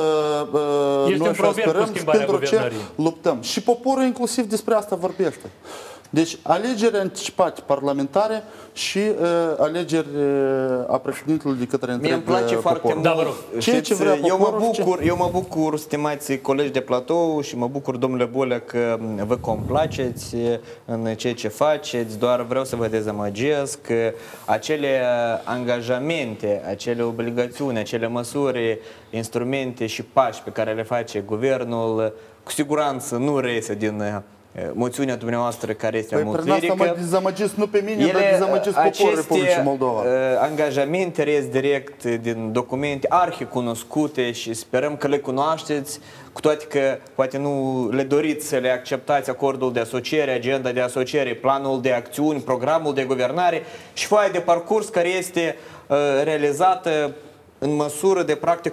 noi sperăm, pentru ce luptăm. Și poporul inclusiv despre asta vorbește. Deci, alegeri anticipate parlamentare și alegeri a președintelui de către întreg poporul. Mie îmi place foarte mult. Știți, eu mă bucur, stimați colegi de platou, și mă bucur, domnule Bolea, că vă complaceți în ceea ce faceți. Doar vreau să vă dezamăgesc că acele angajamente, acele obligațiuni, acele măsuri, instrumente și pași pe care le face guvernul, cu siguranță nu reiese din moțiunea dumneavoastră care este amulțirică. Păi, mă dezamăgesc nu pe mine, dar dezamăgesc poporul Republicii Moldova. Angajamente reies direct din documente arhicunoscute și sperăm că le cunoașteți, cu toate că poate nu le doriți să le acceptați: acordul de asociere, agenda de asociere, planul de acțiuni, programul de guvernare și foaia de parcurs care este realizată în măsură de practic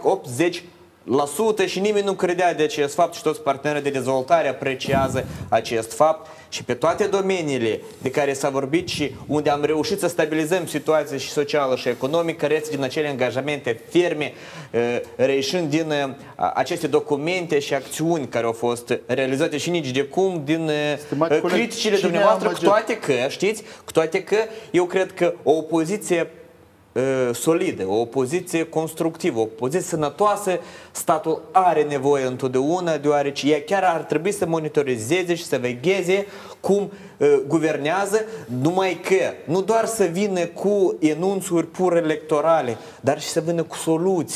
80% și nimeni nu credea de acest fapt și toți partenerii de dezvoltare apreciază acest fapt și pe toate domeniile de care s-a vorbit și unde am reușit să stabilizăm situația și socială și economică, reiese din acele angajamente ferme, reieșind din aceste documente și acțiuni care au fost realizate și nici de cum din criticile dumneavoastră, cu toate că, știți, cu toate că eu cred că o opoziție solidă, o opoziție constructivă, o opoziție sănătoasă, statul are nevoie întotdeauna, deoarece ea chiar ar trebui să monitorizeze și să vegheze cum guvernează, numai că nu doar să vină cu enunțuri pur electorale, dar și să vină cu soluții.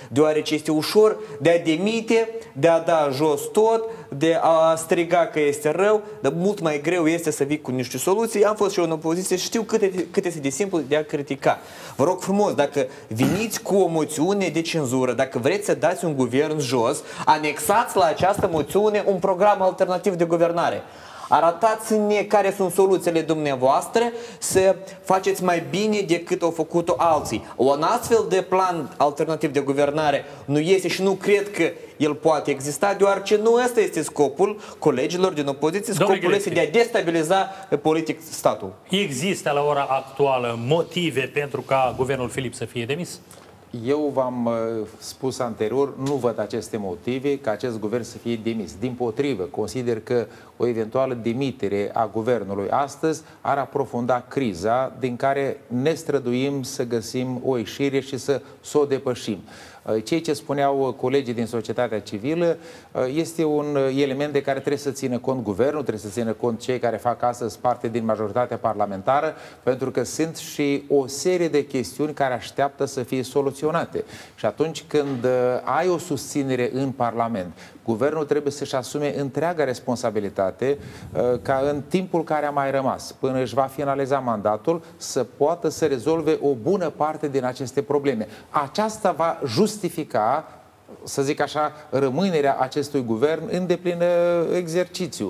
Deoarece este ușor de a demite, de a da jos tot, de a striga că este rău, dar mult mai greu este să vii cu niște soluții. Am fost și eu în opoziție și știu cât este de simplu de a critica. Vă rog frumos, dacă veniți cu o moțiune de cenzură, dacă vreți să dați un guvern jos, anexați la această moțiune un program alternativ de guvernare. Aratați-ne care sunt soluțiile dumneavoastră să faceți mai bine decât au făcut-o alții. Un astfel de plan alternativ de guvernare nu este și nu cred că el poate exista, deoarece nu ăsta este scopul colegilor din opoziție. Scopul este de a destabiliza politic statul. Există la ora actuală motive pentru ca guvernul Filip să fie demis? Eu v-am spus anterior, nu văd aceste motive ca acest guvern să fie demis. Dimpotrivă, consider că o eventuală demitere a guvernului astăzi ar aprofunda criza din care ne străduim să găsim o ieșire și să o depășim. Ceea ce spuneau colegii din societatea civilă este un element de care trebuie să țină cont guvernul, trebuie să țină cont cei care fac astăzi parte din majoritatea parlamentară, pentru că sunt și o serie de chestiuni care așteaptă să fie soluționate. Și atunci când ai o susținere în Parlament, guvernul trebuie să-și asume întreaga responsabilitate ca în timpul care a mai rămas, până își va finaliza mandatul, să poată să rezolve o bună parte din aceste probleme. Aceasta va justifica, să zic așa, rămânerea acestui guvern în deplin exercițiu.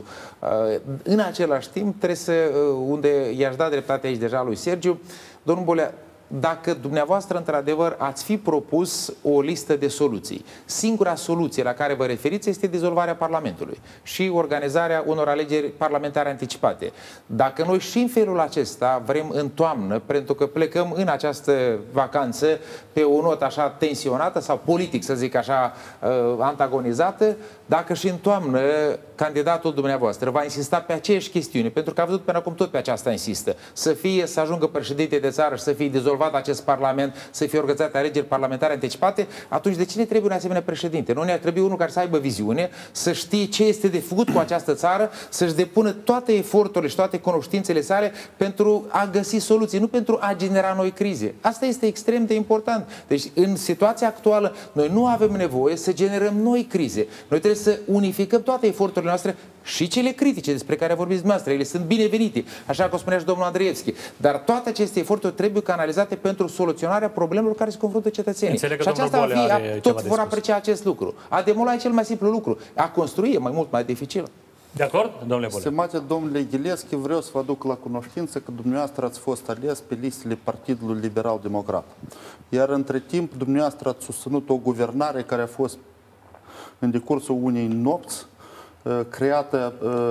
În același timp, trebuie să, unde i-aș da dreptate aici deja lui Sergiu, domnul Bolea, dacă dumneavoastră, într-adevăr, ați fi propus o listă de soluții, singura soluție la care vă referiți este dizolvarea Parlamentului și organizarea unor alegeri parlamentare anticipate. Dacă noi și în felul acesta vrem în toamnă, pentru că plecăm în această vacanță pe o notă așa tensionată sau politic, să zic așa, antagonizată, dacă și în toamnă candidatul dumneavoastră va insista pe aceeași chestiune, pentru că a văzut până acum tot pe aceasta insistă, să ajungă președinte de țară și să fie dizolvat acest parlament, să fie organizate alegeri parlamentare anticipate, atunci de cine trebuie un asemenea președinte? Nu ne-ar trebui unul care să aibă viziune, să știe ce este de făcut cu această țară, să-și depună toate eforturile și toate cunoștințele sale pentru a găsi soluții, nu pentru a genera noi crize. Asta este extrem de important. Deci, în situația actuală, noi nu avem nevoie să generăm noi crize. Noi trebuie să unificăm toate eforturile noastre și cele critice despre care vorbiți dumneavoastră. Ele sunt binevenite, așa cum spunea și domnul Andreievski. Dar toate aceste eforturi trebuie canalizate pentru soluționarea problemelor care se confruntă cetățenii. Și aceasta va fi, toți vor aprecia acest lucru. A demola e cel mai simplu lucru. A construi e mai mult mai dificil. De acord, domnule Bolea? Stimate domnule Ghileschi, vreau să vă aduc la cunoștință că dumneavoastră ați fost ales pe listele Partidului Liberal-Democrat. Iar între timp, dumneavoastră ați susținut o guvernare care a fost în decursul unei nopți creată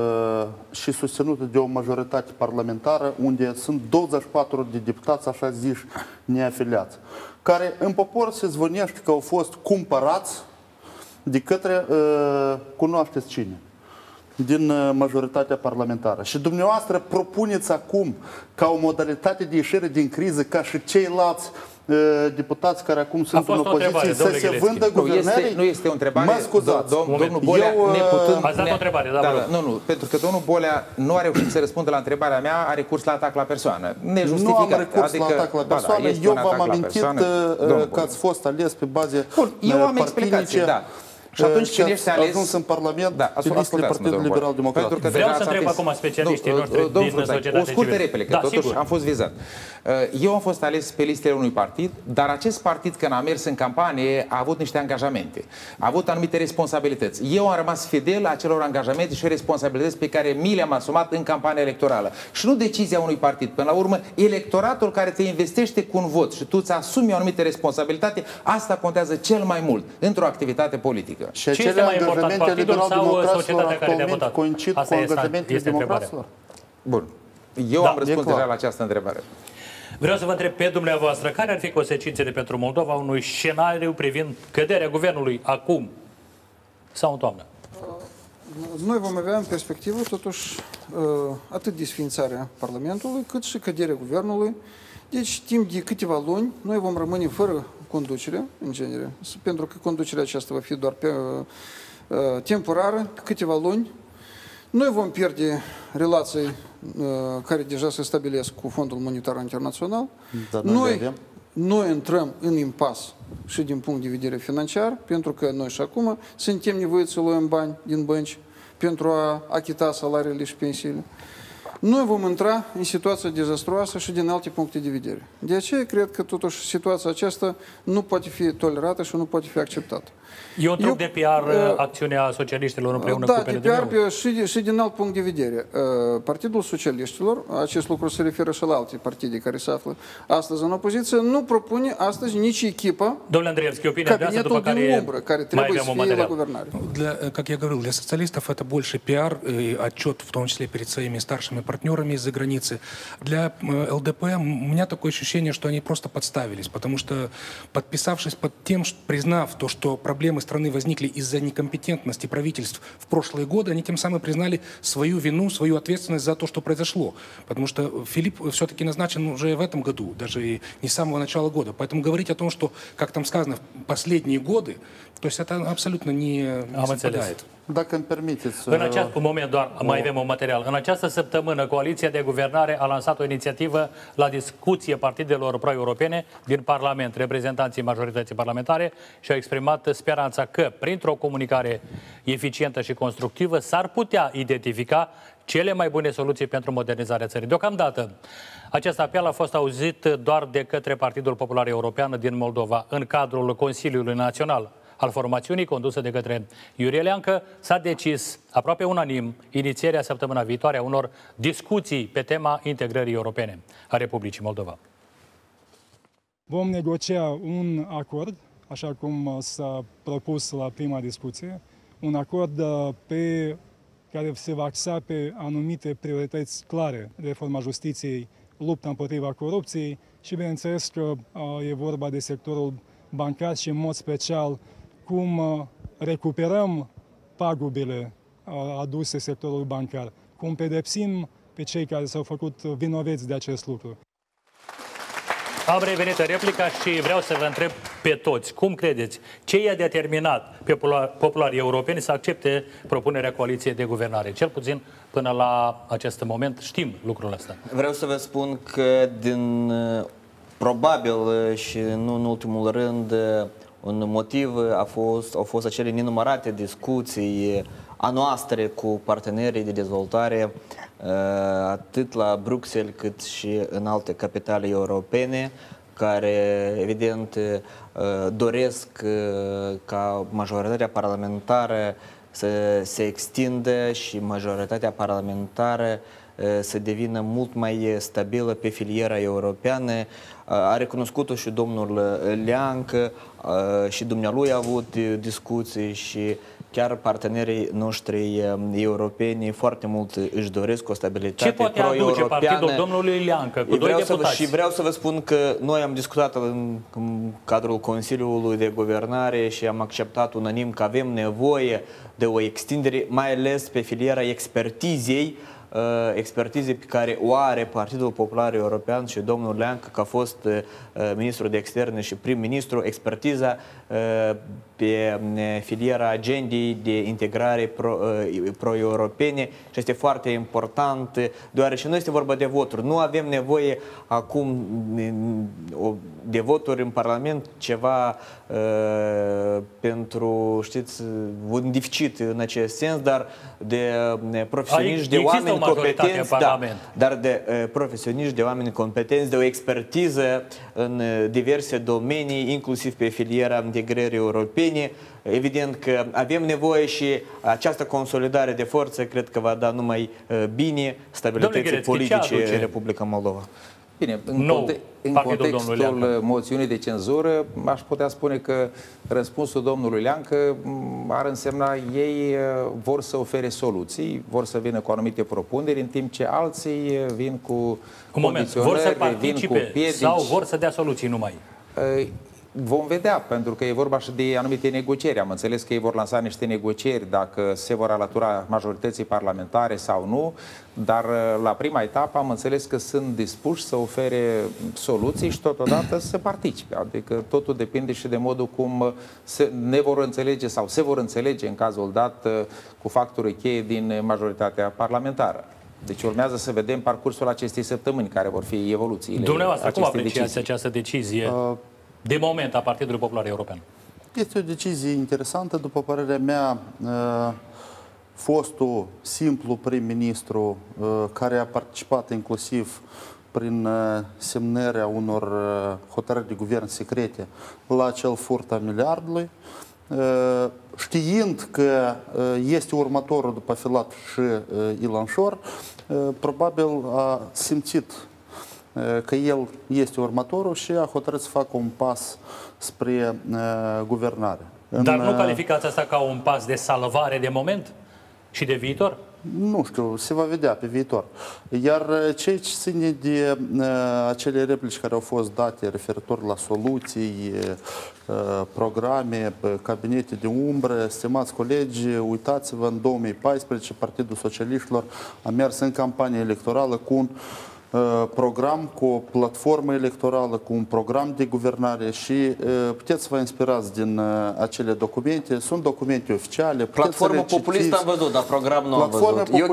și susținută de o majoritate parlamentară, unde sunt 24 de deputați, așa ziși, neafiliați, care în popor se zvonește că au fost cumpărați de către, cunoașteți cine, din majoritatea parlamentară. Și dumneavoastră propuneți acum, ca o modalitate de ieșire din criză, ca și ceilalți deputați care acum sunt în opoziție, să se vândă guvernării? Nu este o întrebare. Mă scuzați. Domnul Bolea, ați dat o întrebare, nu, pentru că domnul Bolea nu a reușit să răspundă la întrebarea mea, a recurs la atac la persoană. Nu am recurs la atac la persoană. Eu v-am amintit că ați fost ales pe baze partinice. Eu am explicații, da. Și atunci când ești ales... ajuns în Parlament pe listele Partidului Liberal-Democrat. Vreau să întreb acum specialiștii noștri din societatea civilă. O scurtă replică, totuși am fost vizat. Eu am fost ales pe listele unui partid, dar acest partid, când a mers în campanie, a avut niște angajamente. A avut anumite responsabilități. Eu am rămas fidel acelor angajamente și responsabilități pe care mi le-am asumat în campania electorală. Și nu decizia unui partid. Până la urmă, electoratul care te investește cu un vot și tu îți asumi o anumită responsabilitate, asta contează cel mai mult într-o activitate politică. Și acele angajamente liberal-democraților actualmente coincid cu angajamentele democraților? Bun. Eu am răspuns deja la această întrebare. Vreau să vă întreb pe dumneavoastră, care ar fi consecințele pentru Moldova unui scenariu privind căderea guvernului acum sau în toamnă? Noi vom avea în perspectivă, totuși, atât desființarea Parlamentului, cât și căderea guvernului. Deci, timp de câteva luni, noi vom rămâne fără conducere, în genere, pentru că conducerea aceasta va fi doar temporară, câteva luni. Noi vom pierde relații care deja se stabilesc cu Fondul Monetar Internațional. Noi intrăm în impas și din punct de vedere financiar, pentru că noi și acum suntem nevoiți să luăm bani din bănci pentru a achita salariile și pensiile. Noi vom intra în situația dezastruoasă și din alte puncte de vedere. De aceea cred că totuși situația aceasta nu poate fi tolerată și nu poate fi acceptată. E un truc de PR acțiunea socialiștilor împreună cu PND-ul? Da, de PR și din alt punct de vedere. Partidul Socialiștilor, acest lucru se referă și la alte partide care se află astăzi în opoziție, nu propune astăzi nici echipă, Domnule Andreевский, opinia de asta, după din umbră, care trebuie să fie la guvernare. Как я говорил, для социалистов это больше пиар, и отчет, в том числе перед своими старшими партнерами из-за границы. Для ЛДП у меня такое ощущение, что они просто подставились, потому что, подписавшись под тем, признав то, что проблемы страны возникли из-за некомпетентности правительств в прошлые годы, они тем самым признали свою вину, свою ответственность за то, что произошло. Потому что Филипп все-таки назначен уже в этом году, даже и не с самого начала года. Поэтому говорить о том, что, как там сказано, в последние годы, то есть это абсолютно не совпадает. Dacă îmi permiteți... În acest moment, doar mai avem un material. În această săptămână, Coaliția de Guvernare a lansat o inițiativă la discuție partidelor pro-europene din Parlament. Reprezentanții majorității parlamentare și-au exprimat speranța că, printr-o comunicare eficientă și constructivă, s-ar putea identifica cele mai bune soluții pentru modernizarea țării. Deocamdată, acest apel a fost auzit doar de către Partidul Popular European din Moldova, în cadrul Consiliului Național al formațiunii condusă de către Iurie Leancă. S-a decis aproape unanim inițierea săptămâna viitoare a unor discuții pe tema integrării europene a Republicii Moldova. Vom negocia un acord, așa cum s-a propus la prima discuție, un acord care se va axa pe anumite priorități clare: reforma justiției, lupta împotriva corupției și, bineînțeles, că e vorba de sectorul bancar și, în mod special, cum recuperăm pagubele aduse sectorului bancar, cum pedepsim pe cei care s-au făcut vinoveți de acest lucru. Am revenit în replica și vreau să vă întreb pe toți, cum credeți, ce i-a determinat pe popularii europeni să accepte propunerea coaliției de guvernare? Cel puțin până la acest moment știm lucrul ăsta. Vreau să vă spun că probabil și nu în ultimul rând, un motiv au fost acele nenumărate discuții a noastre cu partenerii de dezvoltare, atât la Bruxelles cât și în alte capitale europene, care evident doresc ca majoritatea parlamentară să se extindă și majoritatea parlamentară să devină mult mai stabilă pe filiera europeană. A recunoscut-o și domnul Leancă, și dumnealui a avut discuții și chiar partenerii noștri europeni foarte mult își doresc o stabilitate pro-europeană. Ce poate aduce partidul domnului Leancă cu doi deputați? Și vreau să vă spun că noi am discutat în cadrul Consiliului de Guvernare și am acceptat unanim că avem nevoie de o extindere, mai ales pe filiera expertizei, expertize pe care o are Partidul Popular European și domnul Leancă, că a fost ministru de externe și prim-ministru, expertiza pe filiera agendei de integrare pro-europene și este foarte important, deoarece nu este vorba de voturi. Nu avem nevoie acum de voturi în Parlament, ceva pentru, știți, un deficit în acest sens, dar de profesioniști, de oameni competenți, dar de profesioniști, de oameni competenți, de o expertiză în diverse domenii, inclusiv pe filiera integrării europene. Evident că avem nevoie și această consolidare de forță cred că va da numai bine stabilității politice în Republica Moldova. Bine, în contextul moțiunii de cenzură, aș putea spune că răspunsul domnului Leancă ar însemna ei vor să ofere soluții, vor să vină cu anumite propuneri, în timp ce alții vin cu condiționări, vin cu piedici. Sau vor să dea soluții numai? Vom vedea, pentru că e vorba și de anumite negocieri. Am înțeles că ei vor lansa niște negocieri dacă se vor alătura majorității parlamentare sau nu, dar la prima etapă am înțeles că sunt dispuși să ofere soluții și totodată să participe. Adică totul depinde și de modul cum ne vor înțelege sau se vor înțelege în cazul dat cu factorii cheie din majoritatea parlamentară. Deci urmează să vedem parcursul acestei săptămâni, care vor fi evoluțiile. Dumneavoastră, cum apreciați această decizie? de moment a Partidului Popular European? Este o decizie interesantă, după părerea mea. Fostul simplu prim-ministru care a participat inclusiv prin semnarea unor hotărâri de guvern secrete la acel furt a miliardului, știind că este următorul după Filat și Ilan Șor, probabil a simțit că el este următorul și a hotărât să facă un pas spre guvernare. Dar nu calificați asta ca un pas de salvare de moment și de viitor? Nu știu, se va vedea pe viitor. Iar ceea ce ține de acele replici care au fost date referitor la soluții, programe, cabinete de umbră, stimați colegi, uitați-vă, în 2014 Partidul Socialiștilor a mers în campanie electorală cu un program, cu o platformă electorală, cu un program de guvernare și puteți să vă inspirați din acele documente. Sunt documente oficiale. Platformă populistă am văzut, dar program nu am văzut. Eu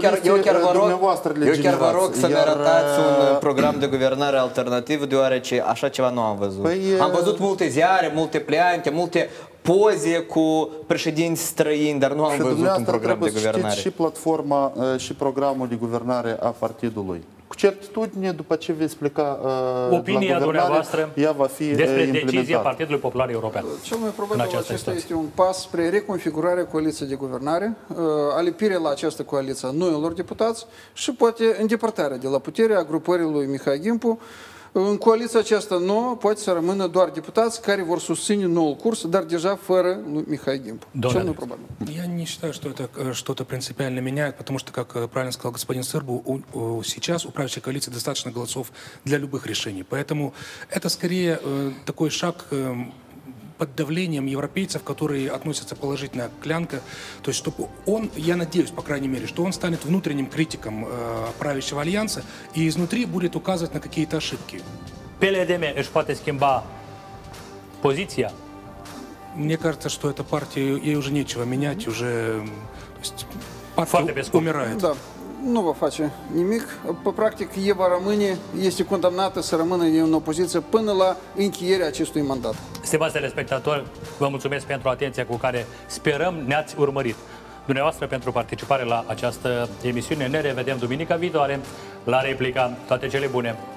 chiar vă rog să-mi arătați un program de guvernare alternativ, deoarece așa ceva nu am văzut. Am văzut multe ziare, multe pleante, multe poze cu președinți străini, dar nu am văzut un program de guvernare. Și platforma și programul de guvernare a partidului. Cu certitudine, după ce veți pleca opinia dumneavoastră ea va fi despre decizia Partidului Popular European. Cel mai probabil acesta este un pas spre reconfigurarea coaliției de guvernare, alipirea la această coaliție a noilor deputați și poate îndepărtarea de la putere a grupării lui Mihai Gimpu. În coaliția aceasta nouă poate să rămână doar deputați care vor susține noul curs, dar deja фără lui Михаил Гимп. Cel mai probabil. Я не считаю, что это что-то принципиально меняет, потому что, как правильно сказал господин Сырбу, сейчас у правящей коалиции достаточно голосов для любых решений. Поэтому это скорее такой шаг под давлением европейцев, которые относятся положительно к Клянка. То есть, чтобы он, я надеюсь, по крайней мере, что он станет внутренним критиком правящего альянса и изнутри будет указывать на какие-то ошибки. PLDM își poate schimba poziția? Мне кажется, что эта партия, ей уже нечего менять, уже то есть, партия умирает. Da. Nu va face nimic. Pe practic, ea va rămâne, este condamnată să rămână în opoziție până la încheierea acestui mandat. Stimați telespectatori, vă mulțumesc pentru atenția cu care sperăm ne-ați urmărit. Dumneavoastră pentru participare la această emisiune. Ne revedem duminica viitoare la Replica. Toate cele bune!